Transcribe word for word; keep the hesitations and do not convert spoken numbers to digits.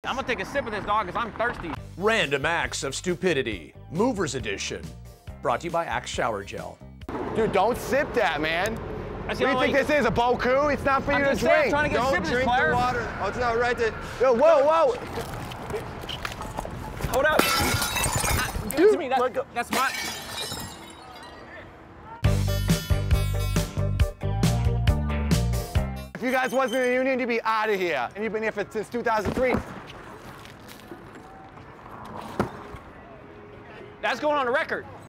I'm gonna take a sip of this, dog, because I'm thirsty. Random Acts of Stupidity, Movers Edition. Brought to you by Axe Shower Gel. Dude, don't sip that, man. What do you think this is, a Boku? It's not for I'm you to just drink. saying, trying to get Don't a sip of drink this, Claire. the water. Oh, it's not right to... Yo, whoa, whoa. Hold up. Give it to me. That, that's my... If you guys wasn't in the union, you'd be out of here. And you've been here for, since two thousand three. That's going on the record.